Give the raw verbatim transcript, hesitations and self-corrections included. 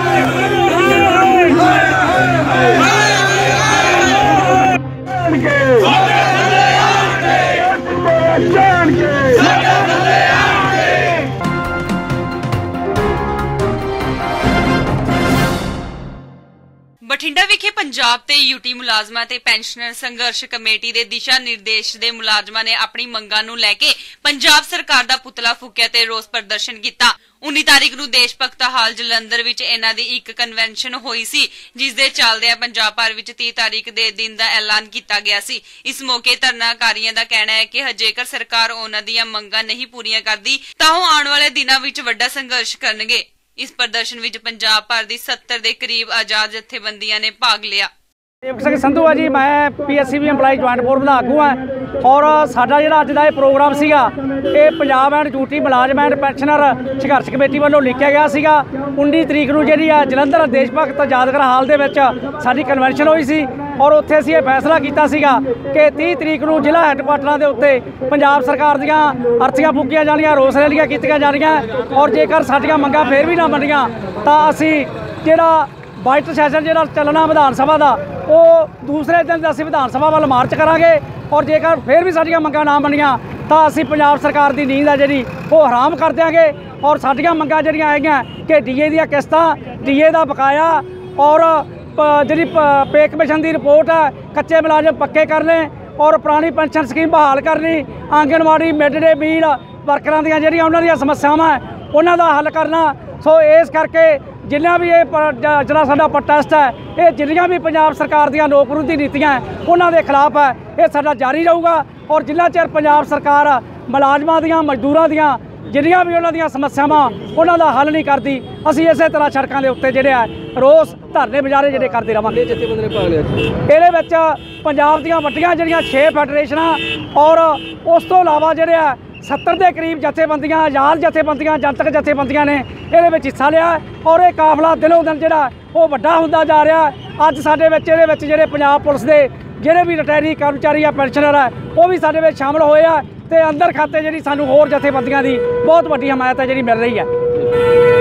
बठिंडा विखे पंजाब ते यूटी मुलाजमां ते पेंशनर संघर्ष कमेटी दे दिशा निर्देश दे मुलाजमां ने अपनी मंगां नूं लैके पंजाब सरकार दा पुतला फूकिया ते रोस प्रदर्शन कीता। उन्नी तारीख नूं देश भगत हाल जलंधर विच इन्हां दी इक कन्वेंशन होई सी, जिस दे चलदे पंजाब भर विच तीस तारीख दे दिन दा ऐलान कीता गया सी। इस मौके धरनाकारियों दा कहना है कि जेकर सरकार उन्हां दीयां मंगां नहीं पूरीआं करदी तां ओह आउण वाले दिनां विच वड्डा संघर्ष करनगे। इस प्रदर्शन विच पंजाब भर दी सत्तर दे करीब आजाद जथेबंदियां ने भाग लिया। संधू है जी, मैं P S C B employee joint board का आगू है और साडा जिहड़ा अज दा ये प्रोग्राम सीगा ये पंजाब एंड ड्यूटी मुलाजम एंड पेंशनर संघर्ष कमेटी वालों लिखिया गया सीगा। उन्नी तरीक नूं जिहड़ी आ जलंधर देश भगत यादगार हाल दे विच साडी कन्वेंशन हुई सी और उत्थे असीं ये फैसला कीता सीगा कि तीस तरीक नूं जिला हैडकुआटरां दे उत्ते पंजाब सरकार दीआं अर्थीआं फूकीआं जाणीआं, रोस रैलीआं कीतीआं जाणीआं और जेकर साडीआं मंगां फेर भी ना मन्नीआं तां असीं जिहड़ा वाइट सैशन जो चलना विधान सभा का वो दूसरे दिन असीं विधान सभा वाल मार्च करांगे और जेकर फिर भी साडियां मंगां ना मन्नियां तां असीं पंजाब सरकार की नींद है जिहड़ी वो हराम कर देंगे। और साडियां मंगां जिहड़ियां हैगियां कि डी ए दीआं किस्तां, डी ए दा बकाया और जिहड़ी पे कमीशन की रिपोर्ट है, कच्चे मुलाजम पक्के करने और पुरानी पेंशन स्कीम बहाल करनी, आंगनवाड़ी मिड डे मील वर्करां दीआं जिहड़ियां उन्हां दीआं समस्यावां उन्हां दा हल करना। सो इस करके जिन्ना भी ये जिहड़ा साडा प्रोटेस्ट है ये जिन्नियां भी पंजाब सरकार दीआं लोक विरोधी नीतियां उन्हां दे खिलाफ है, ये साडा जारी रहूगा। और जिन्ना चਿਰ पंजाब सरकार मुलाजमां दीआं मजदूरां दीआं जिन्नियां भी उन्हां दीआं समस्यावां उन्हां दा हल नहीं करदी असीं इसे तरह सड़कों के उत्ते जिहड़े है रोस धरने मुजाहरे जिहड़े करदे रहांगे। इहदे विच पंजाब दीआं वड्डियां जिहड़ियां छे फैडरेशनां और उस तो इलावा जिहड़े है सत्तर के करीब जथेबंदियां, आजाद जथेबंदियां, जनतक जथेबंदियां ने ये हिस्सा लिया और ये काफला दिनों दिन जो वो वड्डा होंदा जा रहा है। अज साडे विच इहदे विच जिहड़े पंजाब पुलिस के जिहड़े भी रिटायरी कर्मचारी या पेंशनर है वो भी साडे विच शामिल होए आ ते अंदर खाते जिहड़ी सानूं होर जथेबंदियां की बहुत वड्डी हमायत है जिहड़ी मिल रही है।